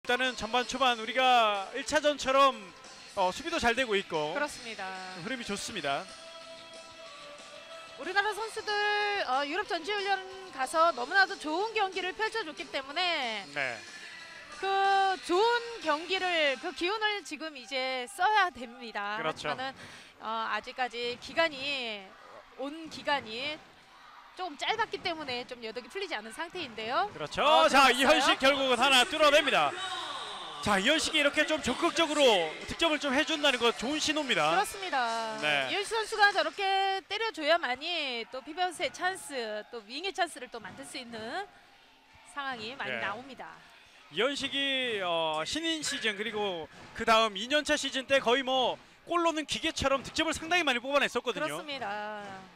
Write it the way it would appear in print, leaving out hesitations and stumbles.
일단은 전반 초반 우리가 1차전처럼 수비도 잘 되고 있고 그렇습니다. 흐름이 좋습니다. 우리나라 선수들 유럽 전지훈련 가서 너무나도 좋은 경기를 펼쳐줬기 때문에 네. 그 좋은 경기를 그 기운을 지금 이제 써야 됩니다. 그렇죠. 하지만은 아직까지 온 기간이 조금 짧았기 때문에 좀 여덕이 풀리지 않은 상태인데요. 그렇죠. 자, 들어갔어요. 이현식 결국은 하나 뚫어냅니다. 자, 이현식이 이렇게 좀 적극적으로 득점을 좀 해준다는 거 좋은 신호입니다. 그렇습니다. 네. 이현식 선수가 저렇게 때려줘야만이 또 피변스의 찬스, 또 윙의 찬스를 또 만들 수 있는 상황이 많이 네. 나옵니다. 이현식이 신인 시즌 그리고 그 다음 2년차 시즌 때 거의 뭐 골로는 기계처럼 득점을 상당히 많이 뽑아냈었거든요. 그렇습니다.